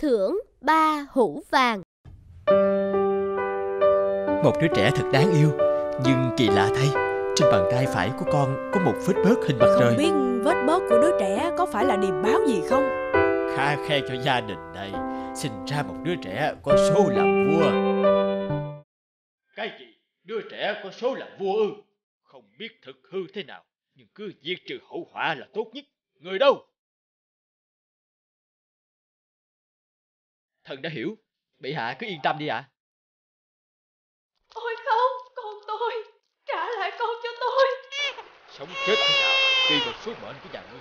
thưởng 3 hũ vàng. Một đứa trẻ thật đáng yêu, nhưng kỳ lạ thay, trên bàn tay phải của con có một vết bớt hình mặt trời. Không biết vết bớt của đứa trẻ có phải là điềm báo gì không? Khá khen cho gia đình này, sinh ra một đứa trẻ có số làm vua. Cái gì? Đứa trẻ có số làm vua ư? Không biết thực hư thế nào, nhưng cứ diệt trừ hậu họa là tốt nhất. Người đâu? Thần đã hiểu, bệ hạ cứ yên tâm đi ạ. Ôi không, con tôi, trả lại con cho tôi. Sống chết thế nào, tùy vào số mệnh của nhà ngươi.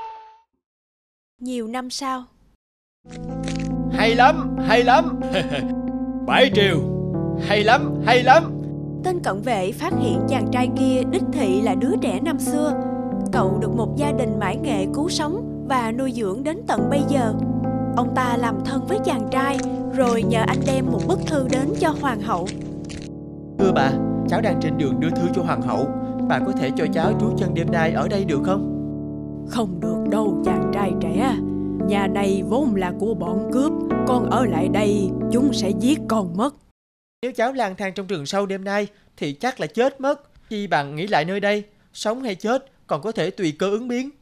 Nhiều năm sau. Hay lắm, hay lắm. Bãi triều, hay lắm, hay lắm. Tên cận vệ phát hiện chàng trai kia đích thị là đứa trẻ năm xưa. Cậu được một gia đình mãi nghệ cứu sống và nuôi dưỡng đến tận bây giờ. Ông ta làm thân với chàng trai, rồi nhờ anh đem một bức thư đến cho hoàng hậu. Thưa bà, cháu đang trên đường đưa thư cho hoàng hậu. Bà có thể cho cháu trú chân đêm nay ở đây được không? Không được đâu chàng trai trẻ. Nhà này vốn là của bọn cướp. Con ở lại đây, chúng sẽ giết con mất. Nếu cháu lang thang trong rừng sâu đêm nay thì chắc là chết mất. Chi bằng nghỉ lại nơi đây, sống hay chết còn có thể tùy cơ ứng biến.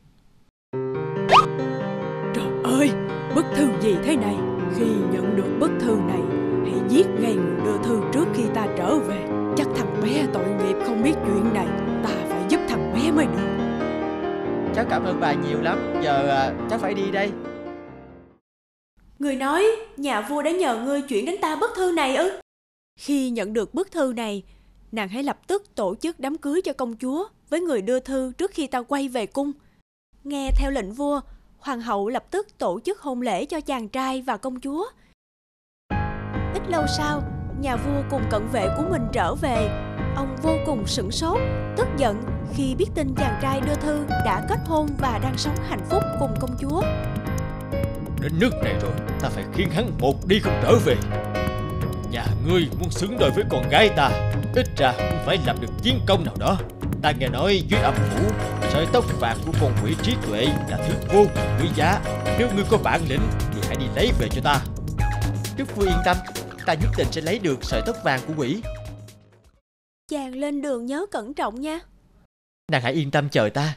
Trời ơi, bức thư gì thế này? Khi nhận được bức thư này, hãy giết ngay người đưa thư trước khi ta trở về. Chắc thằng bé tội nghiệp không biết chuyện này. Ta phải giúp thằng bé mới được. Cháu cảm ơn bà nhiều lắm. Giờ cháu phải đi đây. Người nói nhà vua đã nhờ ngươi chuyển đến ta bức thư này ư? Khi nhận được bức thư này, nàng hãy lập tức tổ chức đám cưới cho công chúa với người đưa thư trước khi ta quay về cung. Nghe theo lệnh vua, hoàng hậu lập tức tổ chức hôn lễ cho chàng trai và công chúa. Ít lâu sau, nhà vua cùng cận vệ của mình trở về. Ông vô cùng sửng sốt, tức giận khi biết tin chàng trai đưa thư đã kết hôn và đang sống hạnh phúc cùng công chúa. Đến nước này rồi, ta phải khiến hắn một đi không trở về. Nhà ngươi muốn xứng đôi với con gái ta, ít ra cũng phải làm được chiến công nào đó. Ta nghe nói dưới âm phủ, sợi tóc vàng của con quỷ trí tuệ là thứ vô cùng quý giá. Nếu ngươi có bản lĩnh thì hãy đi lấy về cho ta. Đức vua yên tâm, ta nhất định sẽ lấy được sợi tóc vàng của quỷ. Chàng lên đường nhớ cẩn trọng nha. Nàng hãy yên tâm chờ ta.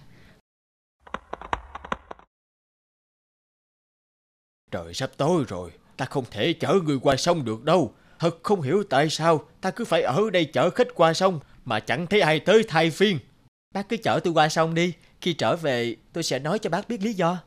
Trời sắp tối rồi, ta không thể chở người qua sông được đâu. Thật không hiểu tại sao ta cứ phải ở đây chở khách qua sông mà chẳng thấy ai tới thay phiên. Bác cứ chở tôi qua sông đi, khi trở về tôi sẽ nói cho bác biết lý do.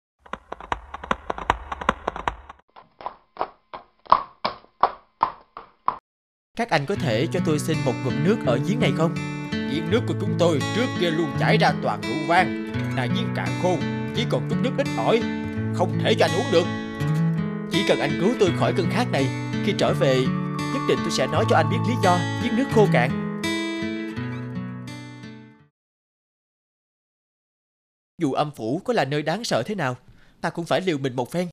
Các anh có thể cho tôi xin một ngụm nước ở giếng này không? Giếng nước của chúng tôi trước kia luôn chảy ra toàn rượu vang. Là giếng cạn khô, chỉ còn chút nước ít ỏi, không thể cho anh uống được. Chỉ cần anh cứu tôi khỏi cơn khát này, khi trở về nhất định tôi sẽ nói cho anh biết lý do giếng nước khô cạn. Dù âm phủ có là nơi đáng sợ thế nào, ta cũng phải liều mình một phen.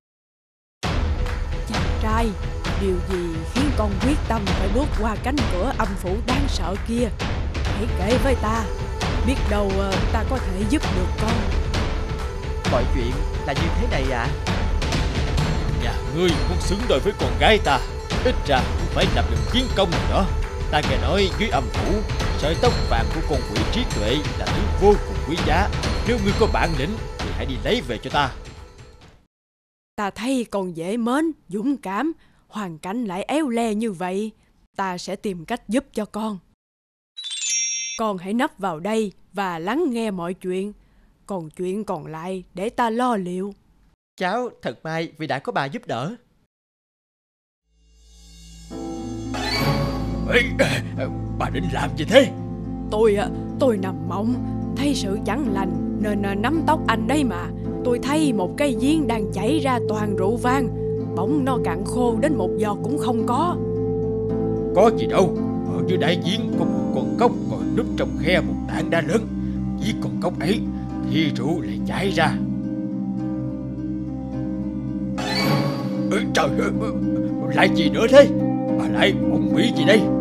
Chàng trai, điều gì khiến con quyết tâm phải bước qua cánh cửa âm phủ đáng sợ kia? Hãy kể với ta, biết đâu ta có thể giúp được con. Mọi chuyện là như thế này ạ. Nhà ngươi muốn xứng đôi với con gái ta, ít ra cũng phải làm được chiến công nào đó. Ta nghe nói dưới âm phủ, sợi tóc vàng của con quỷ trí tuệ là thứ vô cùng quý giá. Nếu ngươi có bản lĩnh thì hãy đi lấy về cho ta. Ta thấy con dễ mến, dũng cảm, hoàn cảnh lại éo le như vậy. Ta sẽ tìm cách giúp cho con. Con hãy nấp vào đây và lắng nghe mọi chuyện. Còn chuyện còn lại để ta lo liệu. Cháu thật may vì đã có bà giúp đỡ. Ê, bà định làm gì thế? Tôi nằm mộng, thấy sự chẳng lành nên nắm tóc anh đấy mà. Tôi thấy một cái giếng đang chảy ra toàn rượu vang. Bỗng nó cạn khô đến một giọt cũng không có. Có gì đâu, ở dưới đáy giếng có một con cóc ngồi núp trong khe một tảng đá lớn. Giết con cóc ấy thì rượu lại chảy ra. Trời ơi, lại gì nữa thế? Bà lại bỗng nghĩ gì đây?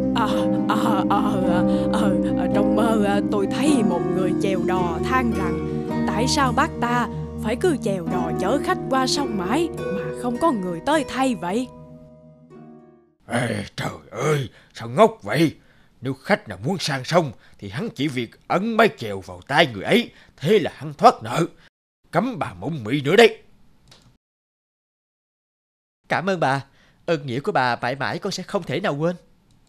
Trong mơ tôi thấy một người chèo đò than rằng tại sao bác ta phải cứ chèo đò chở khách qua sông mãi mà không có người tới thay vậy? Ê, trời ơi, sao ngốc vậy? Nếu khách nào muốn sang sông thì hắn chỉ việc ấn mái chèo vào tay người ấy, thế là hắn thoát nợ. Cấm bà mộng mị nữa đấy. Cảm ơn bà, ơn nghĩa của bà mãi mãi con sẽ không thể nào quên.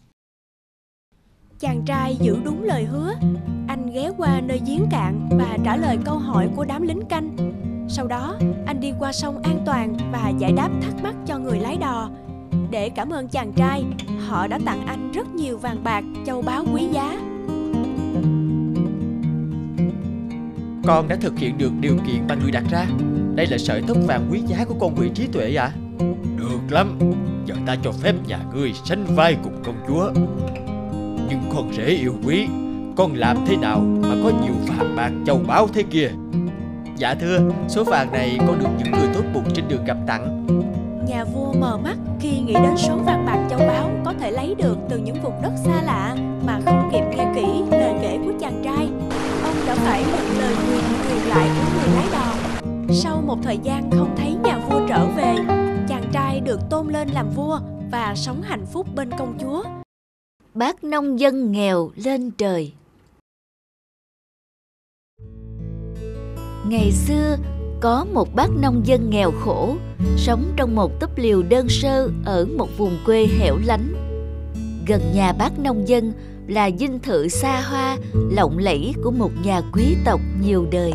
Chàng trai giữ đúng lời hứa. Anh ghé qua nơi giếng cạn và trả lời câu hỏi của đám lính canh. Sau đó, anh đi qua sông an toàn và giải đáp thắc mắc cho người lái đò. Để cảm ơn chàng trai, họ đã tặng anh rất nhiều vàng bạc, châu báu quý giá. Con đã thực hiện được điều kiện mà người đặt ra. Đây là sợi tóc vàng quý giá của con quỷ trí tuệ ạ. Được lắm, giờ ta cho phép nhà ngươi sánh vai cùng công chúa. Nhưng con rể yêu quý, con làm thế nào mà có nhiều vàng bạc châu báu thế kia? Dạ thưa, số vàng này con được những người tốt bụng trên đường gặp tặng. Nhà vua mờ mắt khi nghĩ đến số vàng bạc châu báu có thể lấy được từ những vùng đất xa lạ mà không kịp nghe kỹ lời kể của chàng trai. Ông đã phải nhận lời nguyền truyền lại của người lái đò. Sau một thời gian không thấy nhà vua trở về, chàng trai được tôn lên làm vua và sống hạnh phúc bên công chúa. Bác nông dân nghèo lên trời. Ngày xưa, có một bác nông dân nghèo khổ, sống trong một túp liều đơn sơ ở một vùng quê hẻo lánh. Gần nhà bác nông dân là dinh thự xa hoa, lộng lẫy của một nhà quý tộc nhiều đời.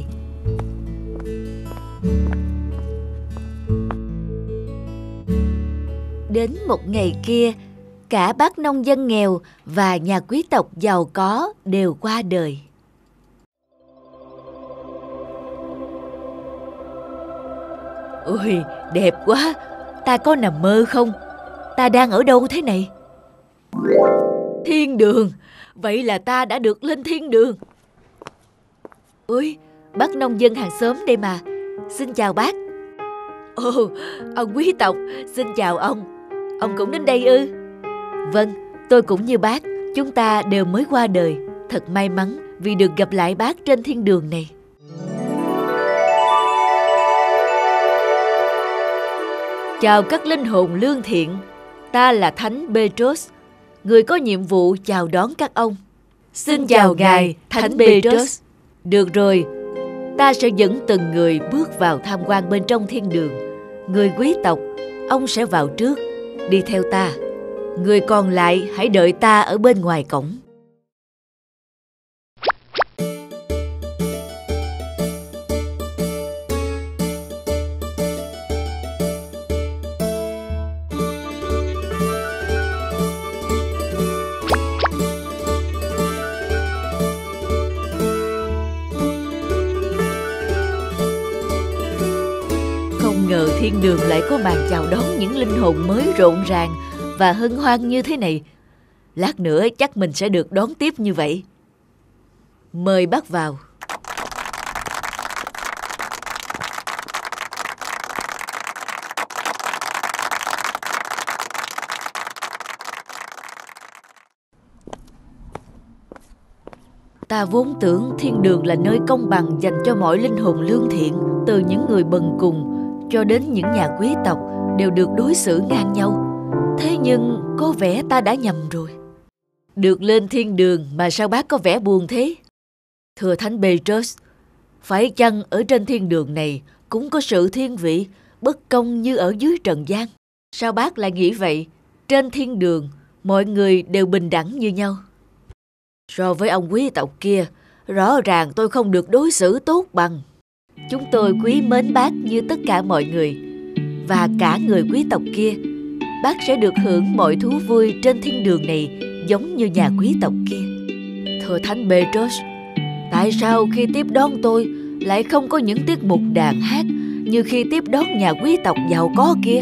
Đến một ngày kia, cả bác nông dân nghèo và nhà quý tộc giàu có đều qua đời. Ôi, đẹp quá! Ta có nằm mơ không? Ta đang ở đâu thế này? Thiên đường! Vậy là ta đã được lên thiên đường. Ôi, bác nông dân hàng xóm đây mà. Xin chào bác. Ồ, ông quý tộc, xin chào ông. Ông cũng đến đây ư? Vâng, tôi cũng như bác. Chúng ta đều mới qua đời. Thật may mắn vì được gặp lại bác trên thiên đường này. Chào các linh hồn lương thiện. Ta là Thánh Petros, người có nhiệm vụ chào đón các ông. Xin chào ngài, Thánh Petros. Được rồi, ta sẽ dẫn từng người bước vào tham quan bên trong thiên đường. Người quý tộc, ông sẽ vào trước, đi theo ta. Người còn lại hãy đợi ta ở bên ngoài cổng. Không ngờ thiên đường lại có màn chào đón những linh hồn mới rộn ràng và hân hoan như thế này. Lát nữa chắc mình sẽ được đón tiếp như vậy. Mời bác vào. Ta vốn tưởng thiên đường là nơi công bằng dành cho mọi linh hồn lương thiện, từ những người bần cùng cho đến những nhà quý tộc đều được đối xử ngang nhau. Thế nhưng có vẻ ta đã nhầm rồi. Được lên thiên đường mà sao bác có vẻ buồn thế? Thưa Thánh Petros, phải chăng ở trên thiên đường này cũng có sự thiên vị, bất công như ở dưới trần gian? Sao bác lại nghĩ vậy? Trên thiên đường, mọi người đều bình đẳng như nhau. So với ông quý tộc kia, rõ ràng tôi không được đối xử tốt bằng. Chúng tôi quý mến bác như tất cả mọi người. Và cả người quý tộc kia, bác sẽ được hưởng mọi thú vui trên thiên đường này giống như nhà quý tộc kia. Thưa Thánh Petros, tại sao khi tiếp đón tôi lại không có những tiết mục đàn hát như khi tiếp đón nhà quý tộc giàu có kia?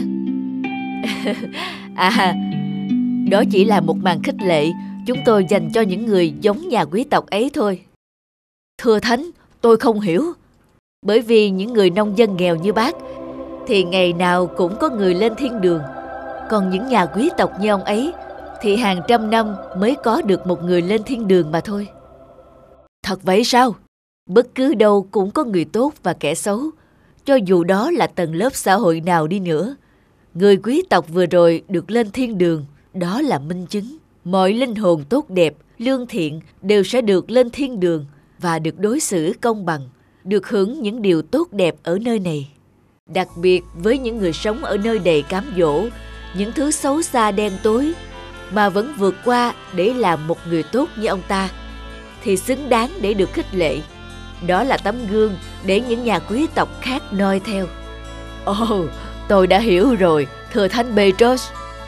Đó chỉ là một màn khích lệ chúng tôi dành cho những người giống nhà quý tộc ấy thôi. Thưa Thánh, tôi không hiểu. Bởi vì những người nông dân nghèo như bác thì ngày nào cũng có người lên thiên đường. Còn những nhà quý tộc như ông ấy thì hàng trăm năm mới có được một người lên thiên đường mà thôi. Thật vậy sao? Bất cứ đâu cũng có người tốt và kẻ xấu, cho dù đó là tầng lớp xã hội nào đi nữa. Người quý tộc vừa rồi được lên thiên đường, đó là minh chứng. Mọi linh hồn tốt đẹp, lương thiện đều sẽ được lên thiên đường và được đối xử công bằng, được hưởng những điều tốt đẹp ở nơi này. Đặc biệt với những người sống ở nơi đầy cám dỗ, những thứ xấu xa đen tối, mà vẫn vượt qua để làm một người tốt như ông ta, thì xứng đáng để được khích lệ. Đó là tấm gương để những nhà quý tộc khác noi theo. Ồ, tôi đã hiểu rồi, thưa Thánh Petros.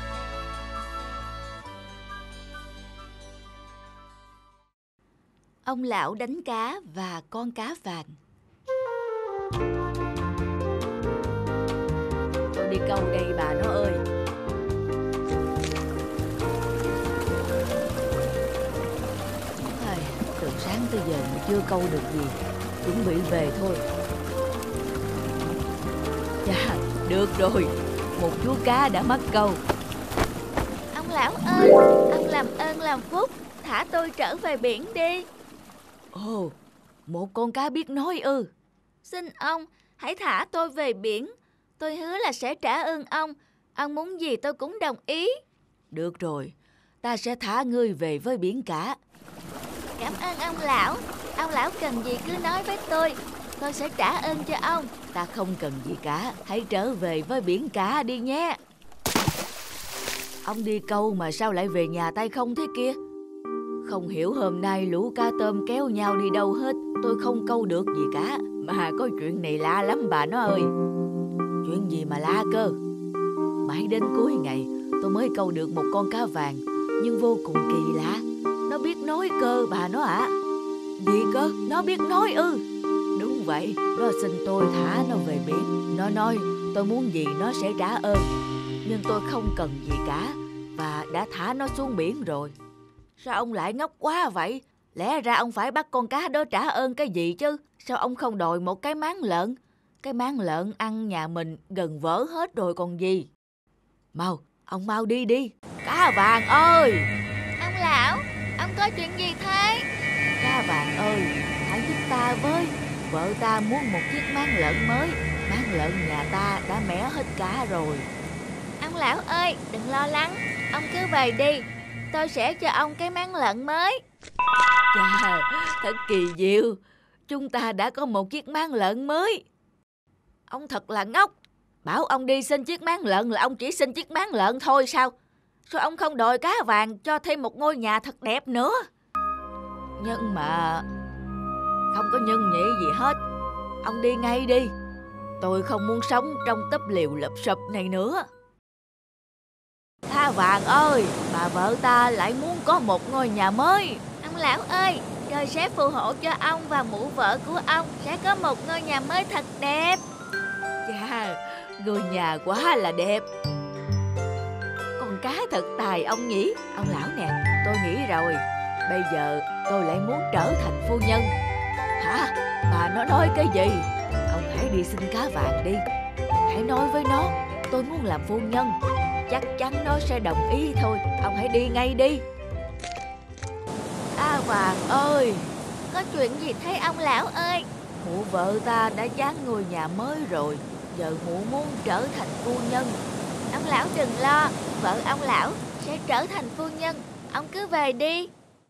Ông lão đánh cá và con cá vàng. Tôi đi câu đây bà nó ơi. Từ sáng tới giờ mà chưa câu được gì, chuẩn bị về thôi. Chà, được rồi, một chú cá đã mắc câu. Ông lão ơi, ông làm ơn làm phúc, thả tôi trở về biển đi. Ồ, một con cá biết nói ư? Xin ông, hãy thả tôi về biển. Tôi hứa là sẽ trả ơn ông. Ông muốn gì tôi cũng đồng ý. Được rồi, ta sẽ thả ngươi về với biển cả. Cảm ơn ông lão. Ông lão cần gì cứ nói với tôi sẽ trả ơn cho ông. Ta không cần gì cả, hãy trở về với biển cả đi nhé. Ông đi câu mà sao lại về nhà tay không thế kia? Không hiểu hôm nay lũ cá tôm kéo nhau đi đâu hết. Tôi không câu được gì cả. Mà có chuyện này lạ lắm bà nó ơi. Chuyện gì mà lạ cơ? Mãi đến cuối ngày tôi mới câu được một con cá vàng, nhưng vô cùng kỳ lạ. Nó biết nói cơ bà nó ạ. Gì cơ? Nó biết nói ư? Đúng vậy, nó xin tôi thả nó về biển. Nó nói tôi muốn gì nó sẽ trả ơn. Nhưng tôi không cần gì cả và đã thả nó xuống biển rồi. Sao ông lại ngốc quá vậy? Lẽ ra ông phải bắt con cá đó trả ơn cái gì chứ? Sao ông không đòi một cái máng lợn? Cái máng lợn ăn nhà mình gần vỡ hết rồi còn gì. Mau, ông mau đi đi. Cá vàng ơi! Ông lão, ông có chuyện gì thế? Cá vàng ơi, hãy giúp ta với. Vợ ta muốn một chiếc máng lợn mới. Máng lợn nhà ta đã mẻ hết cá rồi. Ông lão ơi, đừng lo lắng. Ông cứ về đi. Tôi sẽ cho ông cái máng lợn mới. Chà, thật kỳ diệu. Chúng ta đã có một chiếc máng lợn mới. Ông thật là ngốc. Bảo ông đi xin chiếc máng lợn là ông chỉ xin chiếc máng lợn thôi sao? Sao ông không đòi cá vàng cho thêm một ngôi nhà thật đẹp nữa? Nhưng mà không có nhân nhị gì hết. Ông đi ngay đi. Tôi không muốn sống trong túp liều lụp xụp này nữa. Cá vàng ơi, bà vợ ta lại muốn có một ngôi nhà mới. Ông lão ơi, trời sẽ phù hộ cho ông và mụ vợ của ông sẽ có một ngôi nhà mới thật đẹp. Chà, ngôi nhà quá là đẹp. Con cá thật tài ông nhỉ. Ông lão nè, tôi nghĩ rồi. Bây giờ tôi lại muốn trở thành phu nhân. Hả? Bà nó nói cái gì? Ông hãy đi xin cá vàng đi. Hãy nói với nó tôi muốn làm phu nhân. Chắc chắn nó sẽ đồng ý thôi. Ông hãy đi ngay đi. Cá vàng ơi! Có chuyện gì thế ông lão ơi? Mụ vợ ta đã dán ngôi nhà mới rồi. Giờ mụ muốn trở thành phu nhân. Ông lão đừng lo, vợ ông lão sẽ trở thành phu nhân. Ông cứ về đi.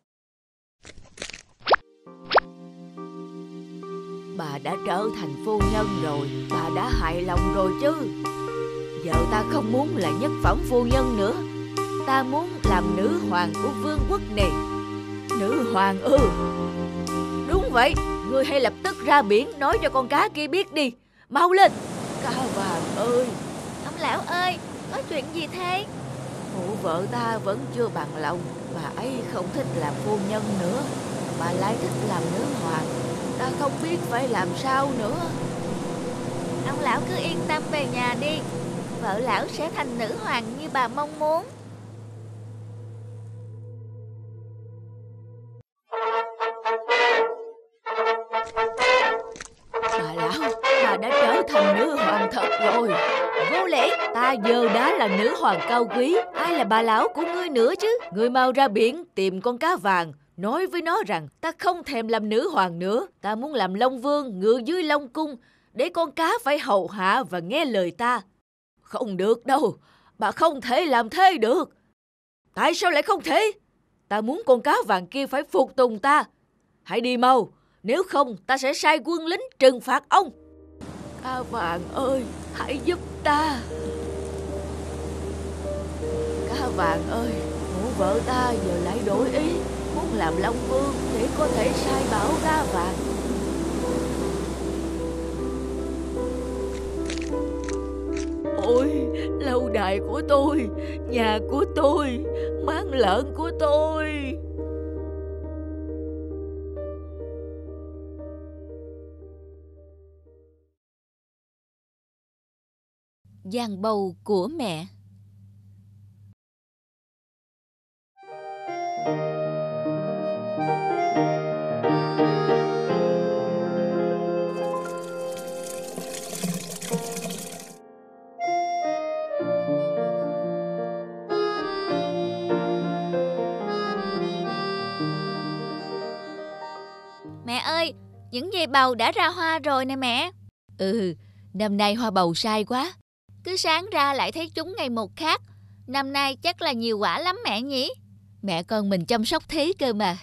Bà đã trở thành phu nhân rồi. Bà đã hài lòng rồi chứ. Giờ ta không muốn là nhất phẩm phu nhân nữa. Ta muốn làm nữ hoàng của vương quốc này. Nữ hoàng ư? Đúng vậy. Ngươi hãy lập tức ra biển nói cho con cá kia biết đi. Mau lên. Cá vàng ơi! Ông lão ơi, có chuyện gì thế? Mụ vợ ta vẫn chưa bằng lòng. Bà ấy không thích làm phu nhân nữa. Bà lại thích làm nữ hoàng. Ta không biết phải làm sao nữa. Ông lão cứ yên tâm về nhà đi. Vợ lão sẽ thành nữ hoàng như bà mong muốn. Bà lão, bà đã trở thành nữ hoàng thật rồi. Vô lễ, ta giờ đã là nữ hoàng cao quý. Ai là bà lão của ngươi nữa chứ? Ngươi mau ra biển tìm con cá vàng. Nói với nó rằng ta không thèm làm nữ hoàng nữa. Ta muốn làm Long Vương ngự dưới Long Cung, để con cá phải hầu hạ và nghe lời ta. Không được đâu, bà không thể làm thế được. Tại sao lại không thể? Ta muốn con cá vàng kia phải phục tùng ta. Hãy đi mau, nếu không ta sẽ sai quân lính trừng phạt ông. Cá vàng ơi, hãy giúp ta. Cá vàng ơi, mụ vợ ta giờ lại đổi ý, muốn làm Long Vương để có thể sai bảo cá vàng. Ôi, lâu đài của tôi, nhà của tôi, máng lợn của tôi. Giang bầu của mẹ. Mẹ ơi, những dây bầu đã ra hoa rồi nè mẹ. Năm nay hoa bầu sai quá. Cứ sáng ra lại thấy chúng ngày một khác. Năm nay chắc là nhiều quả lắm mẹ nhỉ? Mẹ con mình chăm sóc thế cơ mà.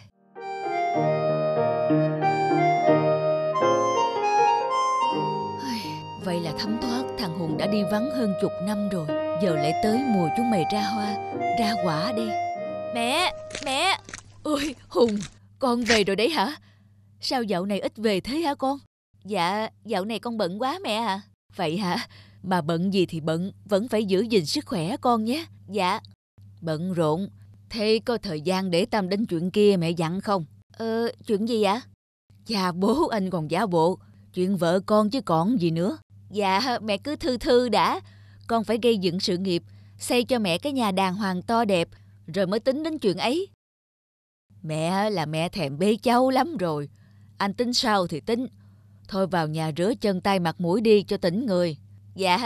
Vậy là thấm thoát thằng Hùng đã đi vắng hơn chục năm rồi. Giờ lại tới mùa chúng mày ra hoa, ra quả đi. Mẹ! Ôi Hùng, con về rồi đấy hả? Sao dạo này ít về thế hả con? Dạ, dạo này con bận quá mẹ à. Vậy hả? Mà bận gì thì bận, vẫn phải giữ gìn sức khỏe con nhé. Dạ. Bận rộn, thế có thời gian để tâm đến chuyện kia mẹ dặn không? Chuyện gì ạ? Cha bố anh còn giả bộ, chuyện vợ con chứ còn gì nữa. Dạ, mẹ cứ thư thư đã. Con phải gây dựng sự nghiệp, xây cho mẹ cái nhà đàng hoàng to đẹp, rồi mới tính đến chuyện ấy. Mẹ là mẹ thèm bế cháu lắm rồi. Anh tính sao thì tính. Thôi vào nhà rửa chân tay mặt mũi đi cho tỉnh người. Dạ.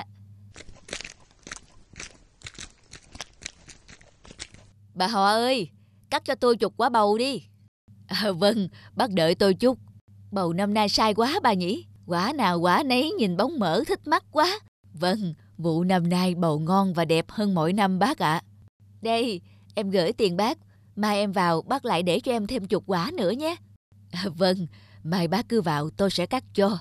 Bà họ ơi, cắt cho tôi chục quả bầu đi. Vâng, bác đợi tôi chút. Bầu năm nay sai quá bà nhỉ? Quả nào quả nấy nhìn bóng mỡ thích mắt quá. Vâng, vụ năm nay bầu ngon và đẹp hơn mỗi năm bác ạ. Đây, em gửi tiền bác. Mai em vào bác lại để cho em thêm chục quả nữa nhé. Vâng, mai bác cứ vào tôi sẽ cắt cho.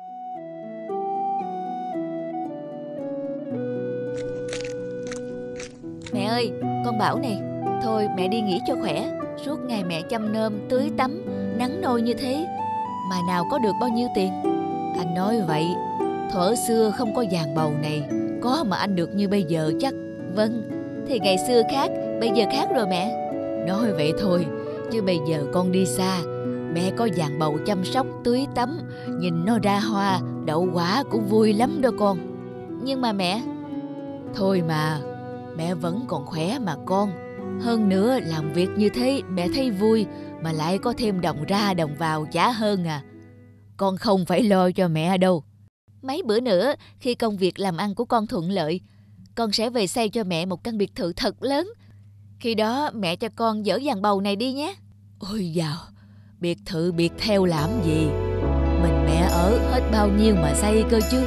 Mẹ ơi, con bảo nè, thôi mẹ đi nghỉ cho khỏe. Suốt ngày mẹ chăm nom, tưới tắm, nắng nôi như thế, mà nào có được bao nhiêu tiền. Anh nói vậy, thuở xưa không có vàng bầu này, có mà anh được như bây giờ chắc. Vâng, thì ngày xưa khác, bây giờ khác rồi mẹ. Nói vậy thôi, chứ bây giờ con đi xa, mẹ có vàng bầu chăm sóc, tưới tắm, nhìn nó ra hoa, đậu quả cũng vui lắm đó con. Nhưng mà mẹ... Thôi mà, mẹ vẫn còn khỏe mà con. Hơn nữa làm việc như thế mẹ thấy vui, mà lại có thêm đồng ra đồng vào chả hơn à. Con không phải lo cho mẹ đâu. Mấy bữa nữa khi công việc làm ăn của con thuận lợi, con sẽ về xây cho mẹ một căn biệt thự thật lớn. Khi đó mẹ cho con dỡ vàng bầu này đi nhé. Ôi dào, biệt thự biệt theo làm gì? Mình mẹ ở hết bao nhiêu mà xây cơ chứ.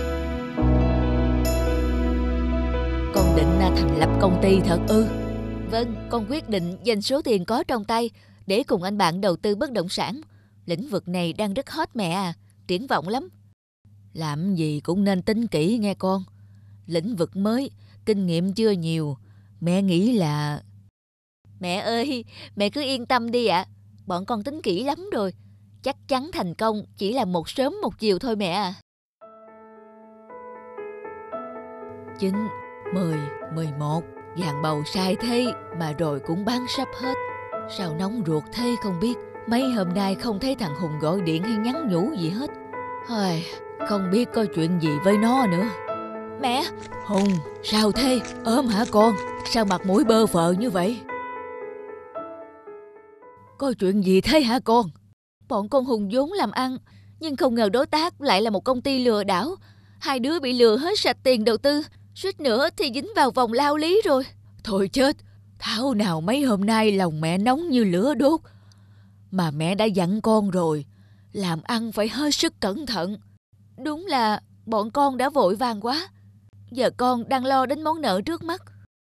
Con định thành lập công ty thật ư? Vâng, con quyết định dành số tiền có trong tay để cùng anh bạn đầu tư bất động sản. Lĩnh vực này đang rất hot mẹ à, triển vọng lắm. Làm gì cũng nên tính kỹ nghe con. Lĩnh vực mới, kinh nghiệm chưa nhiều. Mẹ nghĩ là... Mẹ ơi, mẹ cứ yên tâm đi ạ. Bọn con tính kỹ lắm rồi. Chắc chắn thành công chỉ là một sớm một chiều thôi mẹ à. 9, 10, 11, vàng bầu sai thế mà rồi cũng bán sắp hết. Sao nóng ruột thế không biết. Mấy hôm nay không thấy thằng Hùng gọi điện hay nhắn nhủ gì hết. Không biết có chuyện gì với nó nữa. Mẹ! Hùng, sao thế? Ốm hả con? Sao mặt mũi bơ phờ như vậy? Có chuyện gì thế hả con? Bọn con Hùng vốn làm ăn, nhưng không ngờ đối tác lại là một công ty lừa đảo. Hai đứa bị lừa hết sạch tiền đầu tư, suýt nữa thì dính vào vòng lao lý rồi. Thôi chết, thảo nào mấy hôm nay lòng mẹ nóng như lửa đốt. Mà mẹ đã dặn con rồi, làm ăn phải hết sức cẩn thận. Đúng là bọn con đã vội vàng quá. Giờ con đang lo đến món nợ trước mắt.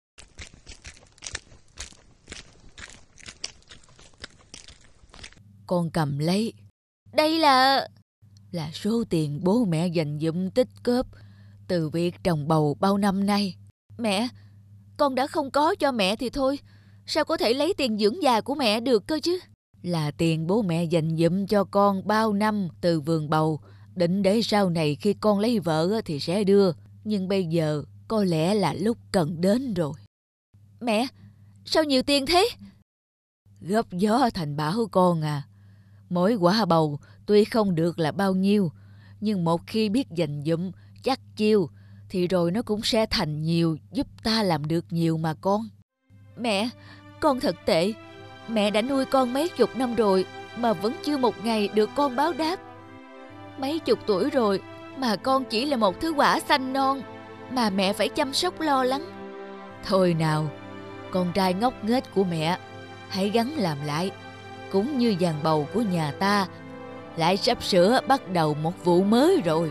Con cầm lấy. Đây là số tiền bố mẹ dành dụm tích góp từ việc trồng bầu bao năm nay. Mẹ, con đã không có cho mẹ thì thôi, sao có thể lấy tiền dưỡng già của mẹ được cơ chứ? Là tiền bố mẹ dành dụm cho con bao năm từ vườn bầu, định để sau này khi con lấy vợ thì sẽ đưa. Nhưng bây giờ có lẽ là lúc cần đến rồi. Mẹ, sao nhiều tiền thế? Góp gió thành bão con à. Mỗi quả bầu tuy không được là bao nhiêu, nhưng một khi biết dành dụm, chắc chiêu, thì rồi nó cũng sẽ thành nhiều, giúp ta làm được nhiều mà con. Mẹ, con thật tệ. Mẹ đã nuôi con mấy chục năm rồi mà vẫn chưa một ngày được con báo đáp. Mấy chục tuổi rồi mà con chỉ là một thứ quả xanh non mà mẹ phải chăm sóc lo lắng. Thôi nào, con trai ngốc nghếch của mẹ, hãy gắng làm lại. Cũng như dàn bầu của nhà ta lại sắp sửa bắt đầu một vụ mới rồi.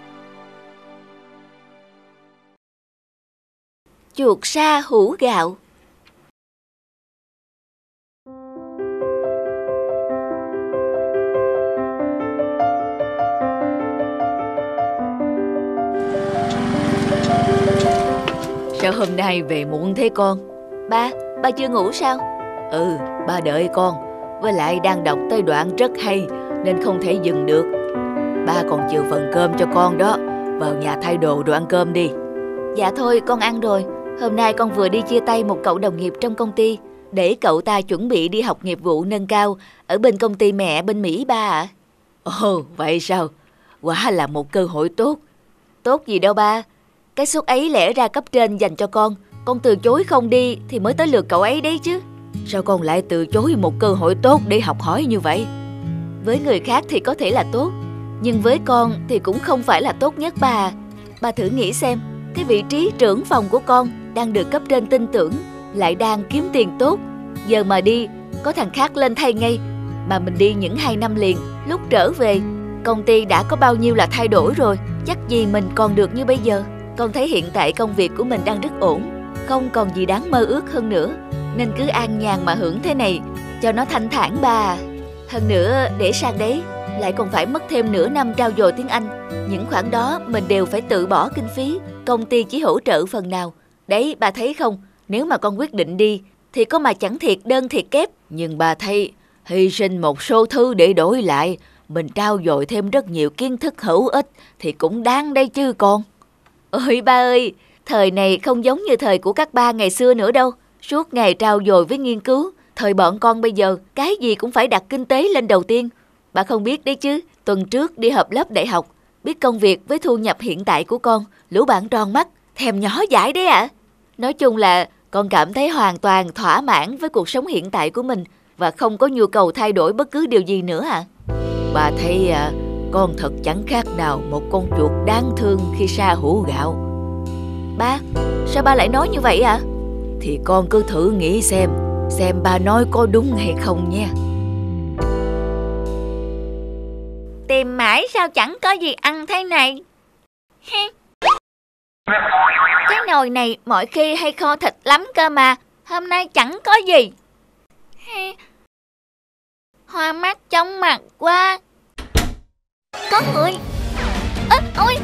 Chuột sa hũ gạo. Sao hôm nay về muộn thế con? Ba chưa ngủ sao? Ừ, ba đợi con. Với lại đang đọc tới đoạn rất hay nên không thể dừng được. Ba còn chừa phần cơm cho con đó. Vào nhà thay đồ rồi ăn cơm đi. Dạ thôi, con ăn rồi. Hôm nay con vừa đi chia tay một cậu đồng nghiệp trong công ty, để cậu ta chuẩn bị đi học nghiệp vụ nâng cao ở bên công ty mẹ bên Mỹ ba ạ. Ồ, vậy sao? Quả là một cơ hội tốt. Tốt gì đâu ba. Cái suất ấy lẽ ra cấp trên dành cho con từ chối không đi thì mới tới lượt cậu ấy đấy chứ. Sao con lại từ chối một cơ hội tốt để học hỏi như vậy? Với người khác thì có thể là tốt, nhưng với con thì cũng không phải là tốt nhất ba. Ba thử nghĩ xem, cái vị trí trưởng phòng của con đang được cấp trên tin tưởng, lại đang kiếm tiền tốt. Giờ mà đi, có thằng khác lên thay ngay. Mà mình đi những 2 năm liền, lúc trở về, công ty đã có bao nhiêu là thay đổi rồi. Chắc gì mình còn được như bây giờ. Con thấy hiện tại công việc của mình đang rất ổn, không còn gì đáng mơ ước hơn nữa. Nên cứ an nhàn mà hưởng thế này cho nó thanh thản ba. Hơn nữa, để sang đấy lại còn phải mất thêm nửa năm trau dồi tiếng Anh. Những khoản đó mình đều phải tự bỏ kinh phí, công ty chỉ hỗ trợ phần nào. Đấy, bà thấy không, nếu mà con quyết định đi thì có mà chẳng thiệt đơn thiệt kép. Nhưng bà thấy hy sinh một số thứ để đổi lại mình trau dồi thêm rất nhiều kiến thức hữu ích thì cũng đáng đấy chứ con. Ôi ba ơi, thời này không giống như thời của các ba ngày xưa nữa đâu. Suốt ngày trau dồi với nghiên cứu. Thời bọn con bây giờ cái gì cũng phải đặt kinh tế lên đầu tiên. Bà không biết đấy chứ, tuần trước đi họp lớp đại học, biết công việc với thu nhập hiện tại của con, lũ bạn tròn mắt, thèm nhỏ dãi đấy ạ. Nói chung là con cảm thấy hoàn toàn thỏa mãn với cuộc sống hiện tại của mình và không có nhu cầu thay đổi bất cứ điều gì nữa ạ. Bà thấy con thật chẳng khác nào một con chuột đáng thương khi sa hũ gạo. Ba, sao ba lại nói như vậy ạ? Thì con cứ thử nghĩ xem ba nói có đúng hay không nha. Tìm mãi sao chẳng có gì ăn thế này. Cái nồi này mọi khi hay kho thịt lắm cơ mà, hôm nay chẳng có gì. Hoa mắt chóng mặt quá. Có người. Ôi.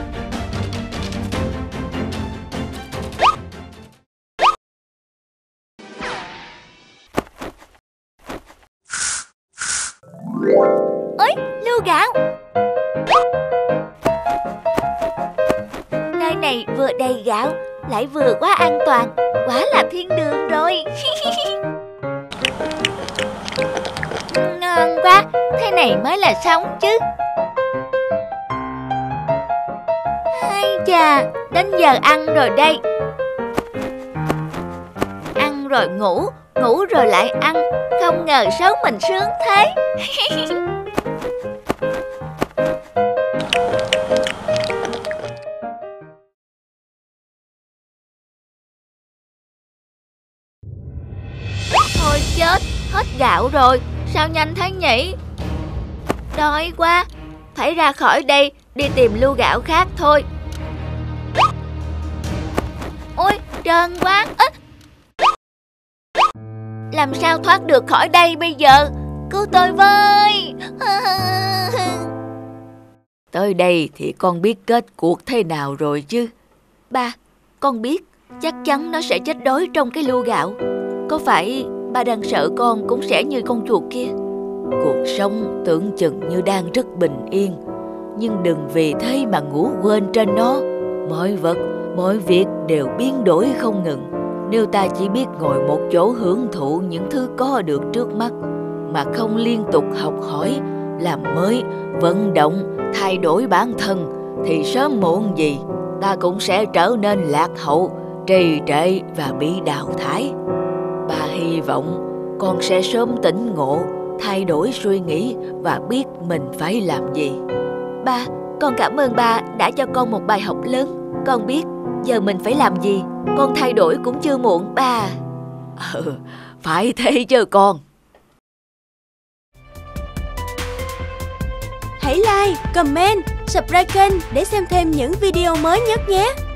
Ôi, lưu gạo. Nơi này vừa đầy gạo lại vừa quá an toàn, quả là thiên đường rồi. Ngon quá, thế này mới là sống chứ. Hay chà, đến giờ ăn rồi đây. Ăn rồi ngủ, ngủ rồi lại ăn. Không ngờ số mình sướng thế. Thôi chết, hết gạo rồi. Sao nhanh thế nhỉ? Đói quá, phải ra khỏi đây đi tìm lu gạo khác thôi. trơn quá. Làm sao thoát được khỏi đây bây giờ? Cứu tôi với. Tới đây thì con biết kết cuộc thế nào rồi chứ? Ba, con biết chắc chắn nó sẽ chết đói trong cái lu gạo. Có phải ba đang sợ con cũng sẽ như con chuột kia? Cuộc sống tưởng chừng như đang rất bình yên, nhưng đừng vì thế mà ngủ quên trên nó. Mọi vật, mọi việc đều biến đổi không ngừng. Nếu ta chỉ biết ngồi một chỗ hưởng thụ những thứ có được trước mắt, mà không liên tục học hỏi, làm mới, vận động, thay đổi bản thân, thì sớm muộn gì ta cũng sẽ trở nên lạc hậu, trì trệ và bị đào thải. Bà hy vọng con sẽ sớm tỉnh ngộ, thay đổi suy nghĩ và biết mình phải làm gì. Ba, con cảm ơn ba đã cho con một bài học lớn. Con biết giờ mình phải làm gì. Con thay đổi cũng chưa muộn ba. Phải thế chứ con. Hãy like, comment, subscribe kênh để xem thêm những video mới nhất nhé.